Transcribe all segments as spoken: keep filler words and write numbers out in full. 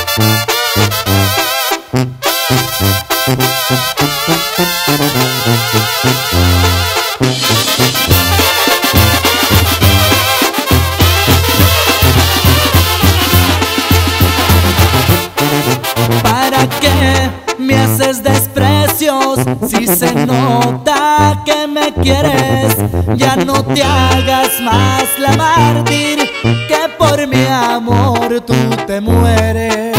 ¿Para qué me haces desprecios si se nota que me quieres? Ya no te hagas más la mártir, que por mi amor tú te mueres.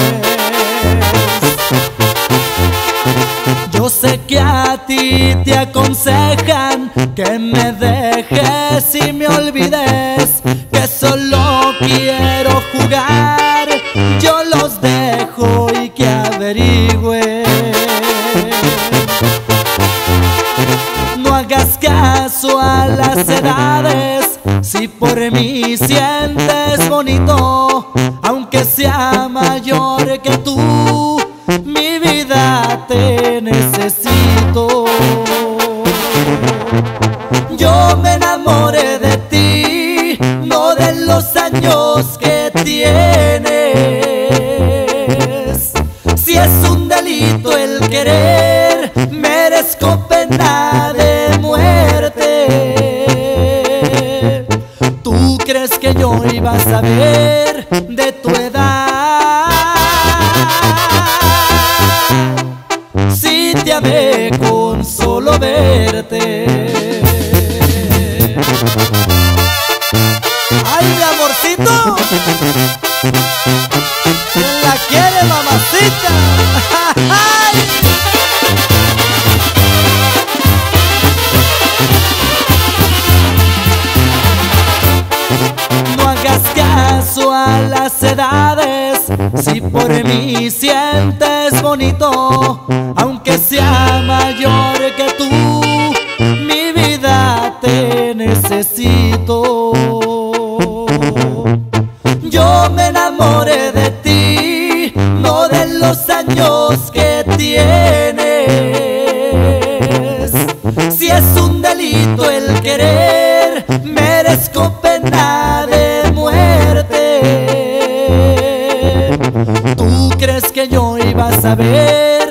Yo sé que a ti te aconsejan que me dejes y me olvides, que solo quiero jugar. Yo los dejo y que averigüen. No hagas caso a las edades, si por mí sientes bonito, aunque sea mayor que tú, mi vida te necesito. Yo me enamoré de ti, no de los años que tienes. Si es un delito el querer, merezco pena de muerte. ¿Tú crees que yo iba a saber de tu edad? Si te amé con solo verte. ¡Ay, mi amorcito! ¿Quién la quiere, mamacita? ¡Ay! No hagas caso a las edades, si por mí sientes bonito, aunque sea mayor que tú, mi vida te necesito. Yo me enamoré de ti, no de los años que tienes. Si es un delito el querer, merezco pena de muerte. ¿Tú crees que yo iba a saber